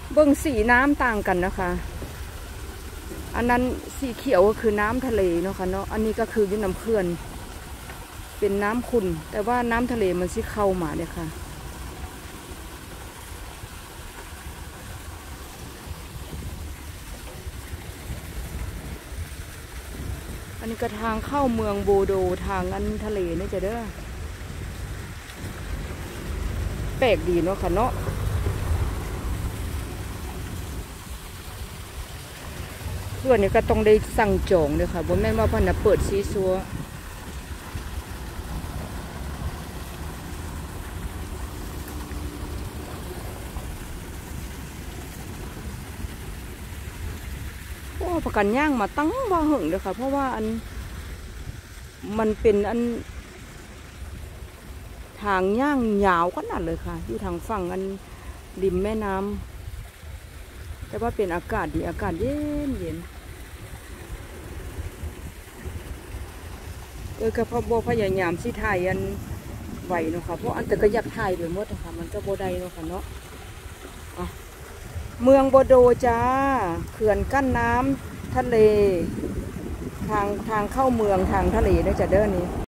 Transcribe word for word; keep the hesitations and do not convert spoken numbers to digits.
เบิ่งสีน้ำต่างกันนะคะอันนั้นสีเขียวก็คือน้ำทะเลเนาะค่ะเนาะอันนี้ก็คืออยู่น้ำเขื่อนเป็นน้ำขุ่นแต่ว่าน้ำทะเลมันสิเข้ามาเนี่ยค่ะอันนี้ก็ทางเข้าเมืองโบโดทางอันทะเลนี่จะเด้อแปลกดีเนาะค่ะเนาะเพื่อนนี่ก็ต้องได้สั่งจองเลยค่ะบ่แม่นว่าเพิ่นน่ะเปิดซีซัวโอ้ประกันย่างมาตั้งว่าหึงเลยค่ะเพราะว่าอันมันเป็นอันทางย่างยาวขนาดเลยค่ะอยู่ทางฝั่งอันริมแม่น้ำแต่ว่าเป็นอากาศดีอากาศเย็นเย็นเออกระเพาะโบพยายามสิถ่ายอันไหวเนาะค่ะเพราะอันแต่ก็อยากถ่ายไปหมดนะคะมันก็โบได้เนาะค่ะเนาะเมืองโบโดจ้าเขื่อนกั้นน้ำทะเลทางทางเข้าเมืองทางทะเลได้จะเด้อนี้